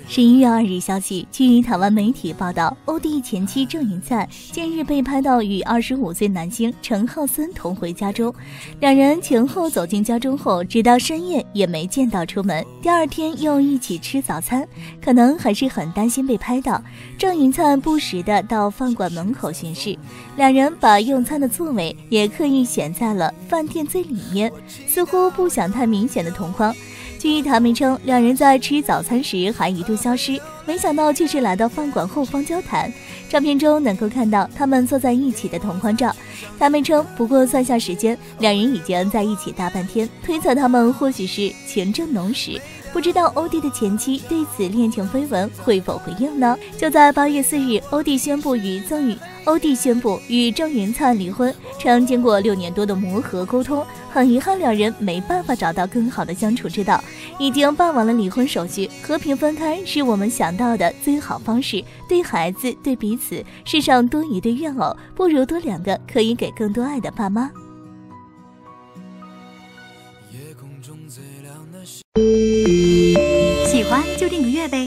11月2日消息，据台湾媒体报道，欧弟前妻郑云灿近日被拍到与25岁男星陈浩森同回家中，两人前后走进家中后，直到深夜也没见到出门。第二天又一起吃早餐，可能还是很担心被拍到。郑云灿不时地到饭馆门口巡视，两人把用餐的座位也刻意选在了饭店最里面，似乎不想太明显的同框。据他们称，两人在吃早餐时还一度消失，没想到却是来到饭馆后方交谈。照片中能够看到他们坐在一起的同框照。他们称，不过算下时间，两人已经在一起大半天，推测他们或许是情正浓时。不知道欧弟的前妻对此恋情绯闻会否回应呢？就在8月4日，欧弟宣布与郑云灿离婚，称经过6年多的磨合沟通，很遗憾两人没办法找到更好的相处之道，已经办完了离婚手续，和平分开是我们想到的最好方式。对孩子，对彼此，世上多一对怨偶，不如多2个可以给更多爱的爸妈。 喜欢就订个月呗。